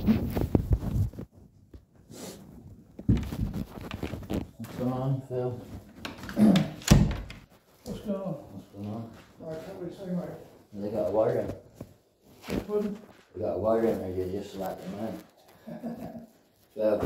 What's going on, Phil? What's going on? What's going on? I can't really say, mate. They got a warrant. Pardon? They got a warrant, or you just let them in? Phil,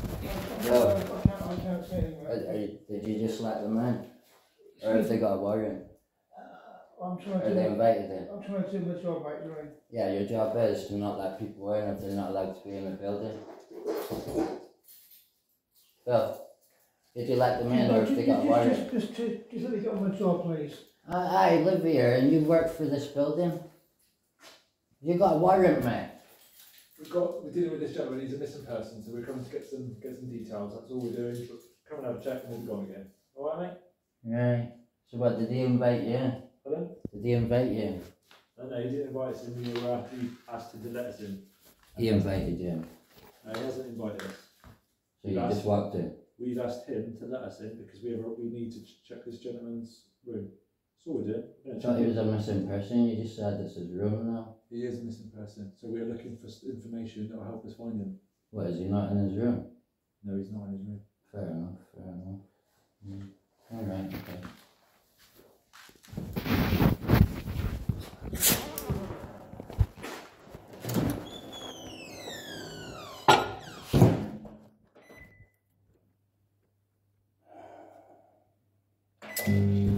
I can't say anything, mate. did you just let them in? Or if they got a warrant? I'm trying Or they invited them? I'm trying to do my job, mate, Lorraine. Yeah, your job is to not let people in if they're not allowed to be in the building. Phil, did you let them in, or if they got a warrant? Just let me get on my job, please. I live here and you work for this building. You got a warrant, mate. We're dealing with this gentleman, he's a missing person, so we're coming to get some details, that's all we're doing. But come and have a check and we'll be gone again. Alright, mate? Right. So what, did he invite you in? Pardon? Did he invite you in? No, he didn't invite us in, we were asked to let us in. He invited you in. No, he hasn't invited us. So you just walked in? We've asked him to let us in because we need to check this gentleman's room. That's all we're doing. I thought he was a missing person, you just said this is room now. He is a missing person, so we're looking for information that will help us find him. What, is he not in his room? No, he's not in his room. Fair enough, fair enough. Alright, okay.